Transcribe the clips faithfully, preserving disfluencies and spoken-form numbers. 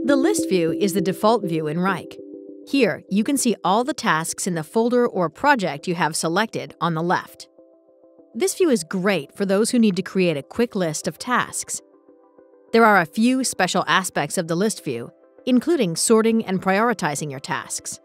The list view is the default view in Wrike. Here, you can see all the tasks in the folder or project you have selected on the left. This view is great for those who need to create a quick list of tasks. There are a few special aspects of the list view, including sorting and prioritizing your tasks.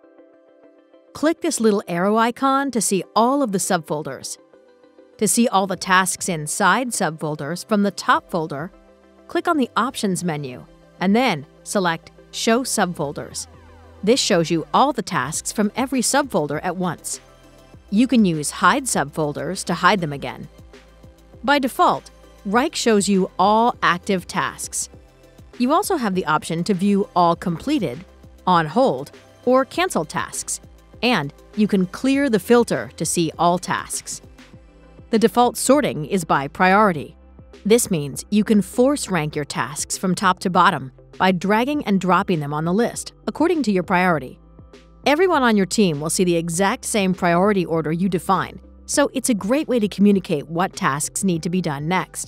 Click this little arrow icon to see all of the subfolders. To see all the tasks inside subfolders from the top folder, click on the Options menu and then select Show Subfolders. This shows you all the tasks from every subfolder at once. You can use Hide Subfolders to hide them again. By default, Wrike shows you all active tasks. You also have the option to view all completed, on hold, or canceled tasks, and you can clear the filter to see all tasks. The default sorting is by priority. This means you can force rank your tasks from top to bottom by dragging and dropping them on the list according to your priority. Everyone on your team will see the exact same priority order you define, so it's a great way to communicate what tasks need to be done next.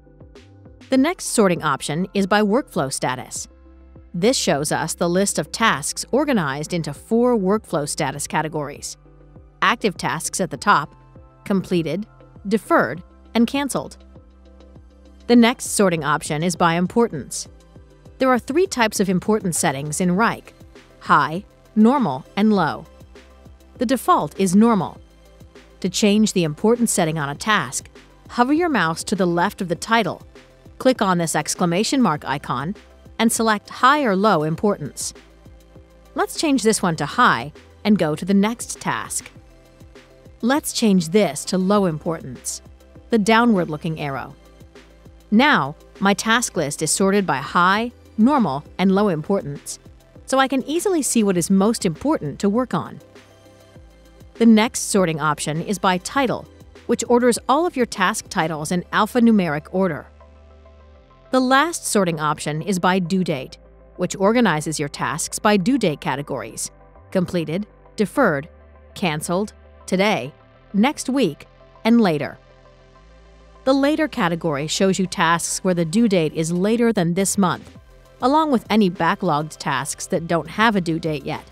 The next sorting option is by workflow status. This shows us the list of tasks organized into four workflow status categories: active tasks at the top, completed, deferred, and canceled. The next sorting option is by importance. There are three types of importance settings in Wrike: high, normal, and low. The default is normal. To change the importance setting on a task, hover your mouse to the left of the title, click on this exclamation mark icon, and select high or low importance. Let's change this one to high and go to the next task. Let's change this to low importance, the downward-looking arrow. Now, my task list is sorted by high, normal, and low importance, so I can easily see what is most important to work on. The next sorting option is by title, which orders all of your task titles in alphanumeric order. The last sorting option is by due date, which organizes your tasks by due date categories: completed, deferred, canceled, today, next week, and later. The later category shows you tasks where the due date is later than this month, along with any backlogged tasks that don't have a due date yet.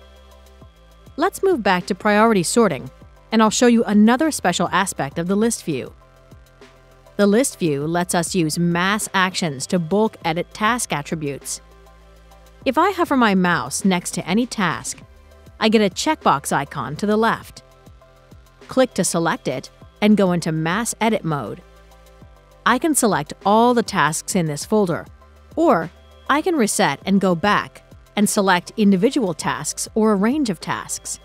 Let's move back to priority sorting, and I'll show you another special aspect of the list view. The list view lets us use mass actions to bulk edit task attributes. If I hover my mouse next to any task, I get a checkbox icon to the left. Click to select it and go into mass edit mode. I can select all the tasks in this folder, or I can reset and go back and select individual tasks or a range of tasks.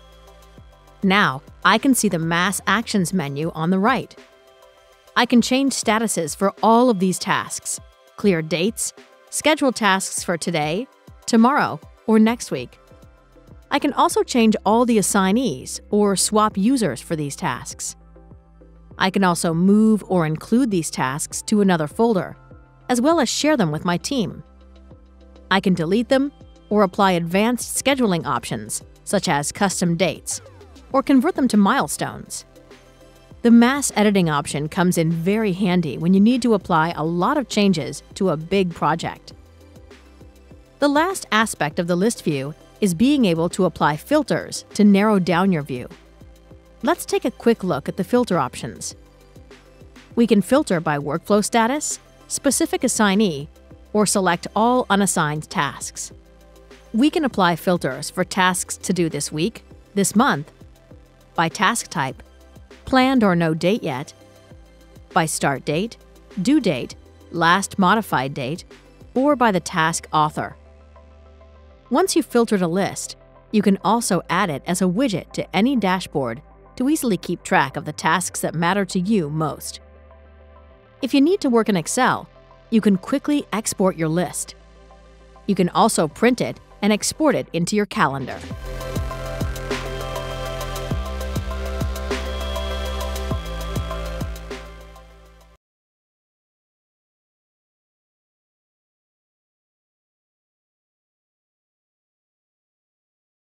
Now, I can see the Mass Actions menu on the right. I can change statuses for all of these tasks, clear dates, schedule tasks for today, tomorrow, or next week. I can also change all the assignees or swap users for these tasks. I can also move or include these tasks to another folder, as well as share them with my team. I can delete them or apply advanced scheduling options, such as custom dates, or convert them to milestones. The mass editing option comes in very handy when you need to apply a lot of changes to a big project. The last aspect of the list view is being able to apply filters to narrow down your view. Let's take a quick look at the filter options. We can filter by workflow status, specific assignee, or select all unassigned tasks. We can apply filters for tasks to do this week, this month, by task type, planned or no date yet, by start date, due date, last modified date, or by the task author. Once you've filtered a list, you can also add it as a widget to any dashboard to easily keep track of the tasks that matter to you most. If you need to work in Excel, you can quickly export your list. You can also print it and export it into your calendar.